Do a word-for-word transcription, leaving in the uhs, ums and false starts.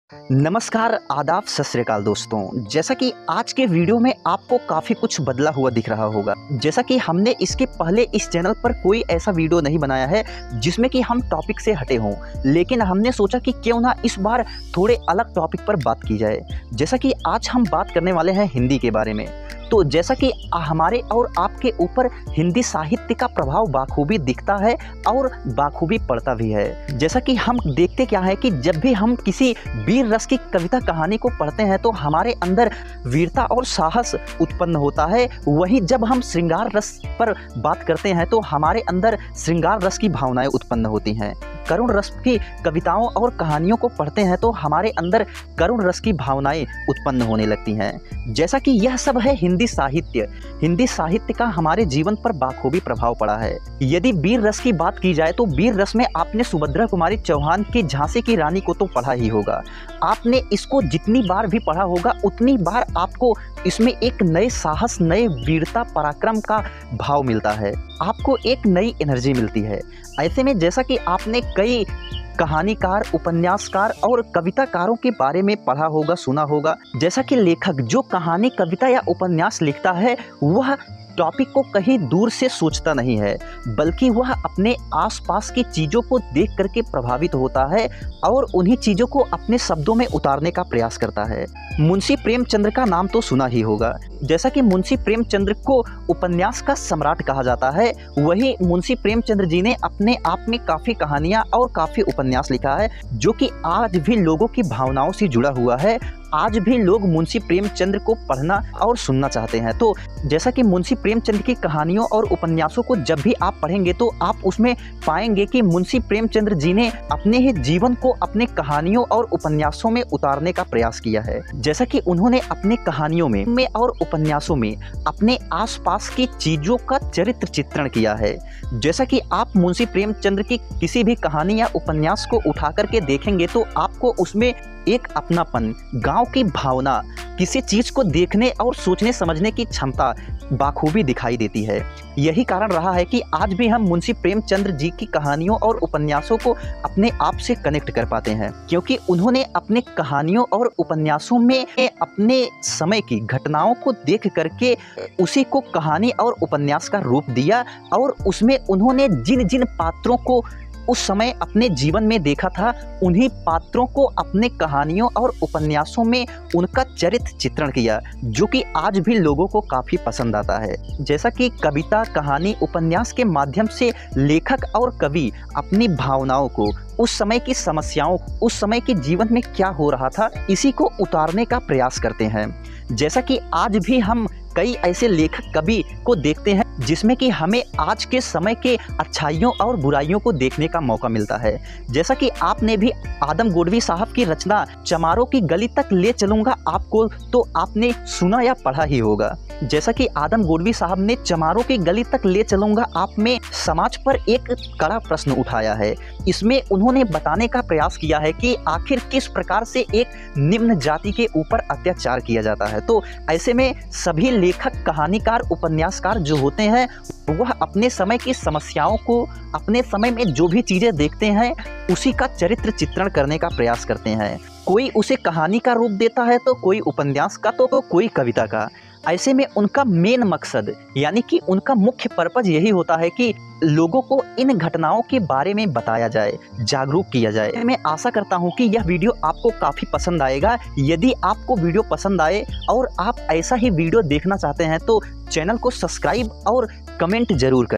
नमस्कार, आदाब, सत श्री अकाल दोस्तों। जैसा कि आज के वीडियो में आपको काफ़ी कुछ बदला हुआ दिख रहा होगा। जैसा कि हमने इसके पहले इस चैनल पर कोई ऐसा वीडियो नहीं बनाया है जिसमें कि हम टॉपिक से हटे हों, लेकिन हमने सोचा कि क्यों ना इस बार थोड़े अलग टॉपिक पर बात की जाए। जैसा कि आज हम बात करने वाले हैं हिंदी के बारे में। तो जैसा कि हमारे और आपके ऊपर हिंदी साहित्य का प्रभाव बाखूबी दिखता है और बाखूबी पड़ता भी है। जैसा कि हम देखते क्या है कि जब भी हम किसी वीर रस की कविता कहानी को पढ़ते हैं तो हमारे अंदर वीरता और साहस उत्पन्न होता है। वहीं जब हम श्रृंगार रस पर बात करते हैं तो हमारे अंदर श्रृंगार रस की भावनाएं उत्पन्न होती हैं। करुण रस की कविताओं और कहानियों को पढ़ते हैं तो हमारे अंदर करुण रस की भावनाएं उत्पन्न होने लगती हैं। जैसा कि यह सब है हिंदी साहित्य। हिंदी साहित्य का हमारे जीवन पर बाखूबी प्रभाव पड़ा है। यदि वीर रस की बात की जाए तो वीर रस में आपने सुभद्रा कुमारी चौहान की झांसी की रानी को तो पढ़ा ही होगा। आपने इसको जितनी बार भी पढ़ा होगा उतनी बार आपको इसमें एक नए साहस, नए वीरता, पराक्रम का भाव मिलता है। आपको एक नई एनर्जी मिलती है। ऐसे में जैसा कि आपने कई कहानीकार, उपन्यासकार और कविताकारों के बारे में पढ़ा होगा, सुना होगा। जैसा कि लेखक जो कहानी, कविता या उपन्यास लिखता है वह टॉपिक को कहीं दूर से सोचता नहीं है, बल्कि वह अपने आसपास की चीज़ों को देख करके प्रभावित होता है और उन्हीं चीज़ों को अपने शब्दों में उतारने का प्रयास करता है। मुंशी प्रेमचंद्र का नाम तो सुना ही होगा। जैसा कि मुंशी प्रेमचंद्र को उपन्यास का सम्राट कहा जाता है, वही मुंशी प्रेमचंद्र जी ने अपने आप में काफ़ी कहानियाँ और काफ़ी उपन्यास लिखा है जो कि आज भी लोगों की भावनाओं से जुड़ा हुआ है। आज भी लोग मुंशी प्रेमचंद्र को पढ़ना और सुनना चाहते हैं। तो जैसा कि मुंशी प्रेमचंद्र की कहानियों और उपन्यासों को जब भी आप पढ़ेंगे तो आप उसमें पाएंगे कि मुंशी प्रेमचंद्र जी ने अपने ही जीवन को अपने कहानियों और उपन्यासों में उतारने का प्रयास किया है। जैसा कि उन्होंने अपने कहानियों में, में और उपन्यासों में अपने आसपास की चीज़ों का चरित्र चित्रण किया है। जैसा कि आप मुंशी प्रेमचंद्र की किसी भी कहानी या उपन्यास को उठा करके देखेंगे तो आपको उसमें एक अपनापन, गांव की भावना, किसी चीज़ को देखने और सोचने समझने की क्षमता बाखूबी दिखाई देती है। यही कारण रहा है कि आज भी हम मुंशी प्रेमचंद्र जी की कहानियों और उपन्यासों को अपने आप से कनेक्ट कर पाते हैं, क्योंकि उन्होंने अपने कहानियों और उपन्यासों में अपने समय की घटनाओं को देख करके उसी को कहानी और उपन्यास का रूप दिया और उसमें उन्होंने जिन जिन पात्रों को उस समय अपने जीवन में देखा था उन्हीं पात्रों को अपने कहानियों और उपन्यासों में उनका चरित्र चित्रण किया, जो कि आज भी लोगों को काफ़ी पसंद आता है। जैसा कि कविता, कहानी, उपन्यास के माध्यम से लेखक और कवि अपनी भावनाओं को, उस समय की समस्याओं, उस समय के जीवन में क्या हो रहा था, इसी को उतारने का प्रयास करते हैं। जैसा कि आज भी हम कई ऐसे लेखक, कवि को देखते हैं जिसमें कि हमें आज के समय के अच्छाइयों और बुराइयों को देखने का मौका मिलता है। जैसा कि आपने भी आदम गोडवी साहब की रचना चमारों की गली तक ले चलूँगा आपको तो आपने सुना या पढ़ा ही होगा। जैसा कि आदम गोडवी साहब ने चमारों की गली तक ले चलूँगा आप में समाज पर एक कड़ा प्रश्न उठाया है। इसमें उन्होंने बताने का प्रयास किया है कि आखिर किस प्रकार से एक निम्न जाति के ऊपर अत्याचार किया जाता है। तो ऐसे में सभी लेखक, कहानीकार, उपन्यासकार जो होते हैं वह अपने समय की समस्याओं को, अपने समय में जो भी चीज़ें देखते हैं उसी का चरित्र चित्रण करने का प्रयास करते हैं। कोई उसे कहानी का रूप देता है तो कोई उपन्यास का, तो कोई कविता का। ऐसे में उनका मेन मकसद यानी कि उनका मुख्य पर्पज यही होता है कि लोगों को इन घटनाओं के बारे में बताया जाए, जागरूक किया जाए। मैं आशा करता हूं कि यह वीडियो आपको काफ़ी पसंद आएगा। यदि आपको वीडियो पसंद आए और आप ऐसा ही वीडियो देखना चाहते हैं तो चैनल को सब्सक्राइब और कमेंट जरूर करें।